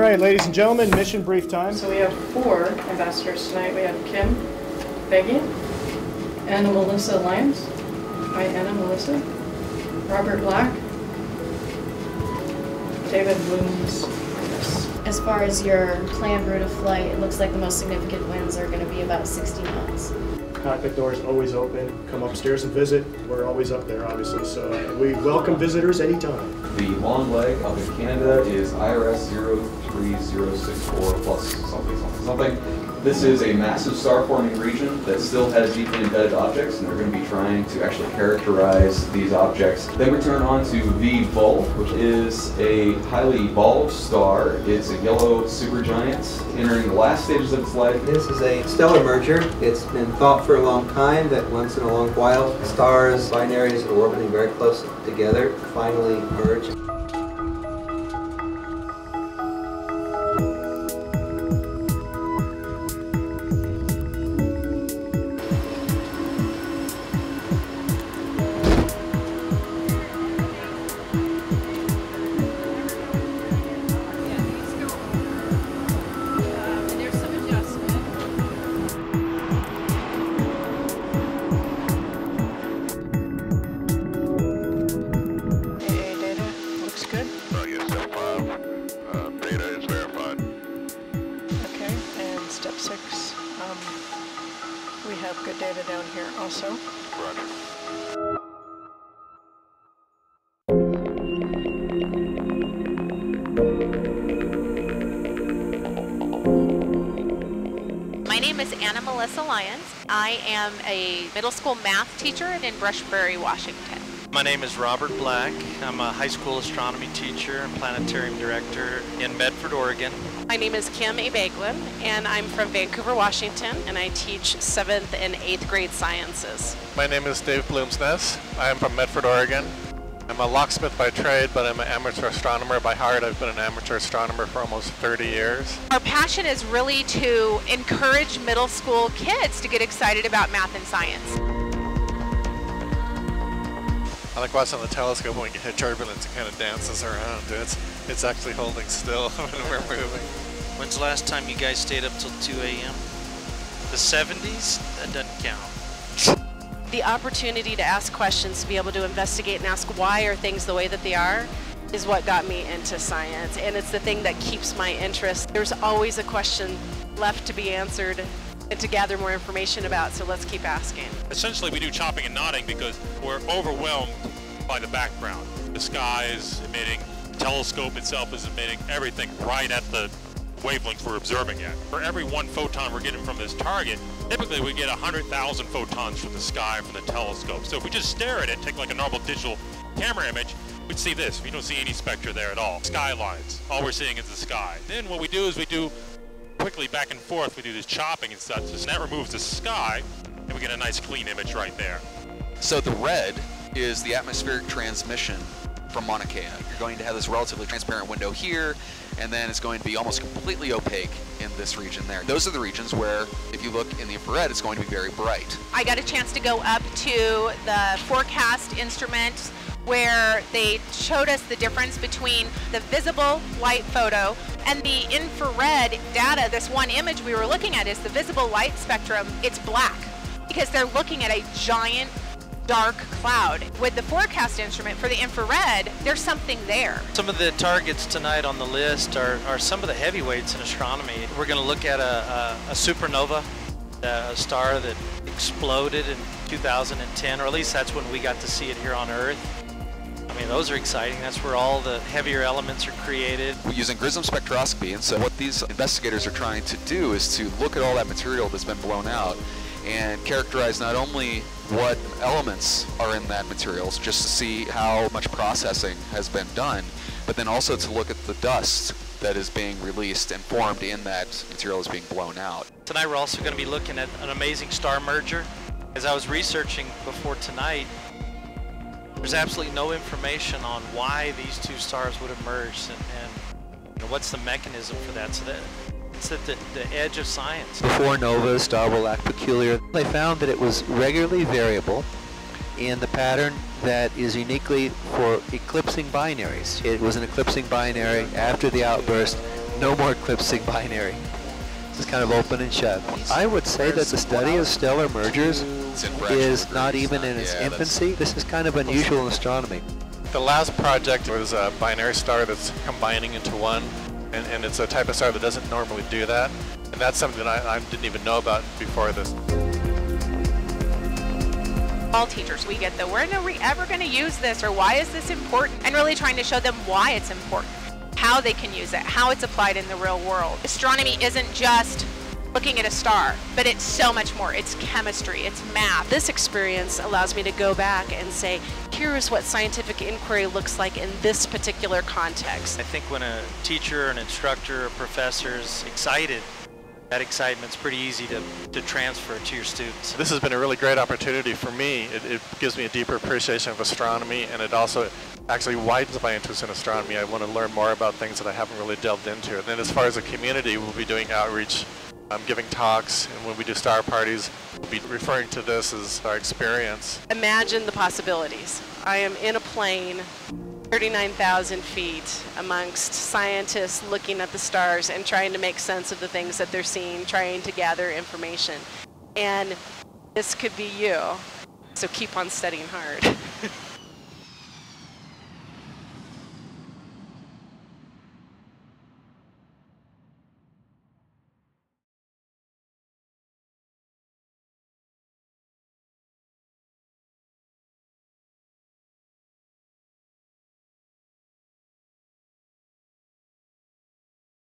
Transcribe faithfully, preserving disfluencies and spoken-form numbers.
right, ladies and gentlemen, mission brief time. So we have four ambassadors tonight. We have Kim Abegglen, Anna-Melissa Lyons, hi Anna-Melissa, Robert Black, David Bloomsness. As far as your planned route of flight, it looks like the most significant winds are going to be about sixty knots. Cockpit doors always open. Come upstairs and visit. We're always up there, obviously, so uh, we welcome visitors anytime. The long leg up in Canada is I R S zero three zero six four plus something, something, something. This is a massive star-forming region that still has deeply embedded objects, and they're going to be trying to actually characterize these objects. Then we turn on to V Vol, which is a highly evolved star. It's a yellow supergiant entering the last stages of its life. This is a stellar merger. It's been thought for a long time that once in a long while, stars, binaries that are orbiting very close together finally merge. Step six, um, we have good data down here also. Roger. My name is Anna-Melissa Lyons. I am a middle school math teacher in Brushbury, Washington. My name is Robert Black. I'm a high school astronomy teacher and planetarium director in Medford, Oregon. My name is Kim Abegglen, and I'm from Vancouver, Washington, and I teach seventh and eighth grade sciences. My name is Dave Bloomsness. I am from Medford, Oregon. I'm a locksmith by trade, but I'm an amateur astronomer by heart. I've been an amateur astronomer for almost thirty years. Our passion is really to encourage middle school kids to get excited about math and science. I like watching the telescope when we get hit turbulence. It kind of dances around. It's, it's actually holding still when we're moving. When's the last time you guys stayed up till two A M? The seventies? That doesn't count. The opportunity to ask questions, to be able to investigate and ask why are things the way that they are, is what got me into science, and it's the thing that keeps my interest. There's always a question left to be answered and to gather more information about, so let's keep asking. Essentially, we do chopping and nodding because we're overwhelmed by the background. The sky is emitting, the telescope itself is emitting, everything right at the wavelength we're observing at. For every one photon we're getting from this target, typically we get one hundred thousand photons from the sky from the telescope. So if we just stare at it, take like a normal digital camera image, we'd see this. We don't see any spectra there at all. Skylines, all we're seeing is the sky. Then what we do is we do quickly back and forth, we do this chopping and such, so that removes the sky, and we get a nice clean image right there. So the red is the atmospheric transmission from Mauna Kea. You're going to have this relatively transparent window here, and then it's going to be almost completely opaque in this region there. Those are the regions where, if you look in the infrared, it's going to be very bright. I got a chance to go up to the forecast instrument where they showed us the difference between the visible light photo and the infrared data. This one image we were looking at is the visible light spectrum. It's black because they're looking at a giant dark cloud. With the forecast instrument for the infrared, there's something there. Some of the targets tonight on the list are, are some of the heavyweights in astronomy. We're going to look at a, a, a supernova, a star that exploded in two thousand ten, or at least that's when we got to see it here on Earth. I mean, those are exciting. That's where all the heavier elements are created. We're using Grism spectroscopy, and so what these investigators are trying to do is to look at all that material that's been blown out and characterize not only what elements are in that material, just to see how much processing has been done, but then also to look at the dust that is being released and formed in that material is being blown out. Tonight we're also going to be looking at an amazing star merger. As I was researching before tonight, there's absolutely no information on why these two stars would have merged and, and you know, what's the mechanism for that. So that it's at the, the edge of science. Before nova, a star will act peculiar. They found that it was regularly variable in the pattern that is uniquely for eclipsing binaries. It was an eclipsing binary after the outburst no more eclipsing binary. This is kind of open and shut. I would say that the study of stellar mergers is not even in its infancy. This is kind of unusual in astronomy. The last project was a binary star that's combining into one, and, and it's a type of star that doesn't normally do that. And that's something that I, I didn't even know about before this. All teachers, we get the, when are we ever going to use this, or why is this important? And really trying to show them why it's important, how they can use it, how it's applied in the real world. Astronomy isn't just looking at a star, but it's so much more. It's chemistry, it's math. This experience allows me to go back and say, here is what scientific inquiry looks like in this particular context. I think when a teacher, an instructor, a professor is excited, that excitement's pretty easy to, to transfer to your students. This has been a really great opportunity for me. It, it gives me a deeper appreciation of astronomy, and it also actually widens my interest in astronomy. I want to learn more about things that I haven't really delved into. And then as far as a community, we'll be doing outreach, um, giving talks, and when we do star parties, we'll be referring to this as our experience. Imagine the possibilities. I am in a plane thirty-nine thousand feet amongst scientists looking at the stars and trying to make sense of the things that they're seeing, trying to gather information. And this could be you. So keep on studying hard.